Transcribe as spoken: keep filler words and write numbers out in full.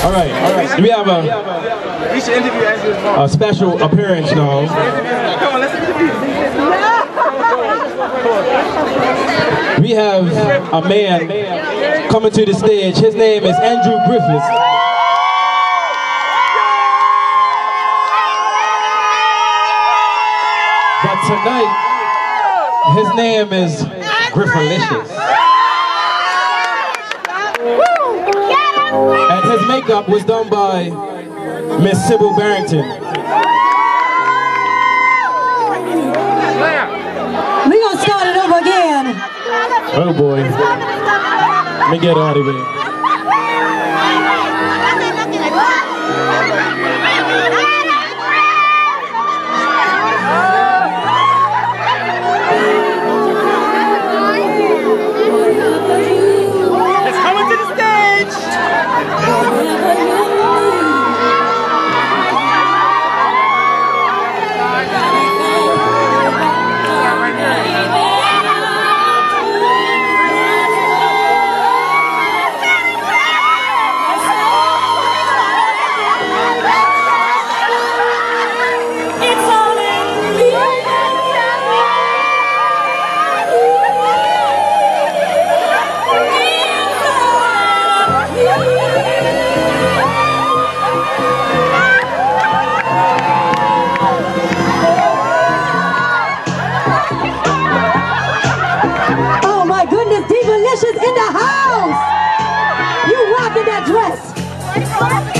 All right, all right. We have a, We should interview Andrew's mom. a special appearance now. Come on, let's interview. We have a man coming to the stage. His name is Andrew Griffith. But tonight, his name is Griffalicious. And his makeup was done by Miss Sybil Barrington. We're gonna start it over again. Oh boy. Let me get out of here. It's coming to the stage. Oh my goodness, Divalicious in the house! You rocking that dress!